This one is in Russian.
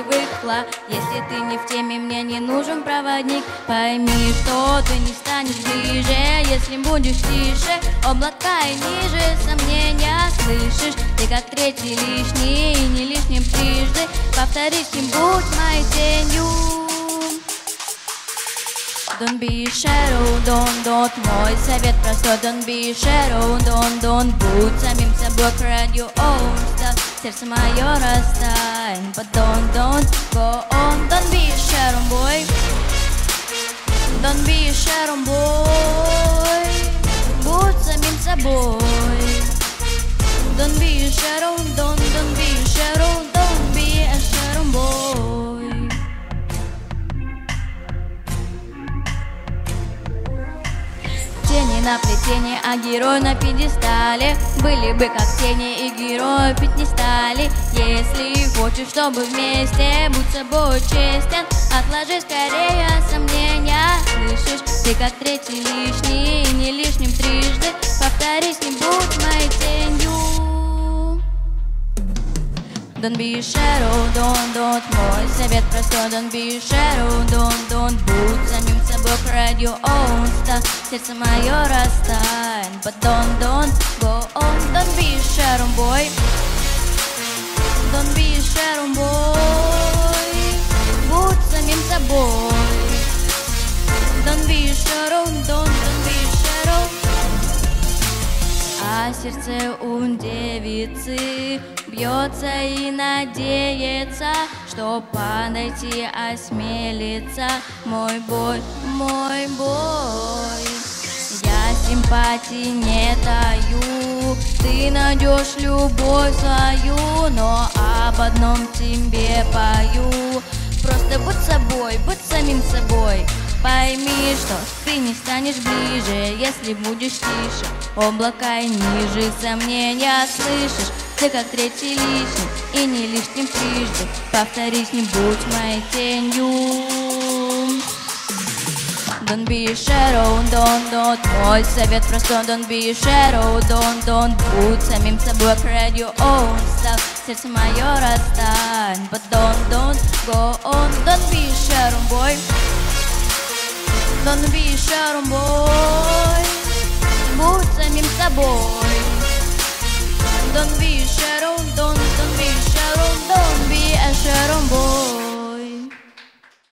привыкла. Если ты не в теме, мне не нужен проводник. Пойми, что ты не станешь ближе, если будешь тише. Облака и ниже, сомнения слышишь. Ты как третий лишний и не лишним трижды. Повторись, не будь моей тенью. Don't be shadow, don't. Мой совет простой, don't be shadow, don't. Будь самим собой, create your own stuff. Сердце мое растань, but don't go on. Don't be shadow, boy. Don't be shadow, boy. Будь самим собой. Don't be shadow, don't be shadow, don't be a shadow boy. Тени на плетении, а герой на пьедестале. Были бы как тени, и герои пить не стали. Если хочешь, чтобы вместе, будь собой честен. Отложи скорее сомнения, слышишь? Ты как третий лишний, и не лишним трижды. Повторись, не будь моей тенью. Don't be shadow, don't. Мой совет простой, don't be shadow, don't. Будь самим собой, create your own stuff. Сердце мое растань, but don't go on. Don't be shadow, boy. Don't be shadow, boy. Будь самим собой. Don't be shadow, don't be shadow. А сердце у девицы бьется и надеется, что подойти осмелится. Мой бой, мой бой. Я симпатии не таю, ты найдешь любовь свою, но об одном тебе пою. Просто будь собой, будь самим собой. Пойми, что ты не станешь ближе, если будешь тише. Облака и ниже, сомнения слышишь. Ты как третий лишний и не лишним трижды. Повторись, не будь моей тенью. Don't be shadow, don't. Мой совет простой, don't be shadow, don't. Будь самим собой, create your own stuff. Сердце мое растань, but don't go on. Don't be shadow, boy. Don't be shadow, boy. Будь самим собой. Don't be shadow, don't be shadow, don't be a shadow boy.